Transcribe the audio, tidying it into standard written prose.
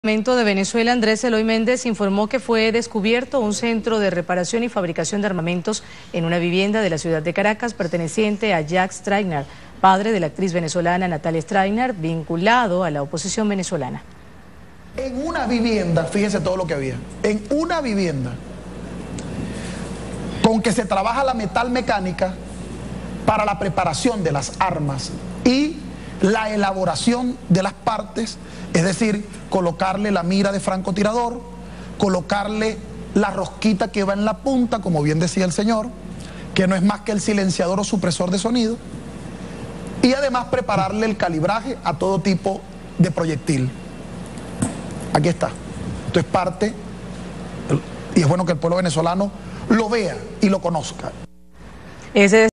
De Venezuela, Andrés Eloy Méndez, informó que fue descubierto un centro de reparación y fabricación de armamentos en una vivienda de la ciudad de Caracas perteneciente a Jack Straigner, padre de la actriz venezolana Natalia Straigner, vinculado a la oposición venezolana. En una vivienda, fíjense todo lo que había, en una vivienda con que se trabaja la metalmecánica para la preparación de las armas y la elaboración de las partes, es decir, colocarle la mira de francotirador, colocarle la rosquita que va en la punta, como bien decía el señor, que no es más que el silenciador o supresor de sonido, y además prepararle el calibraje a todo tipo de proyectil. Aquí está. Esto es parte, y es bueno que el pueblo venezolano lo vea y lo conozca.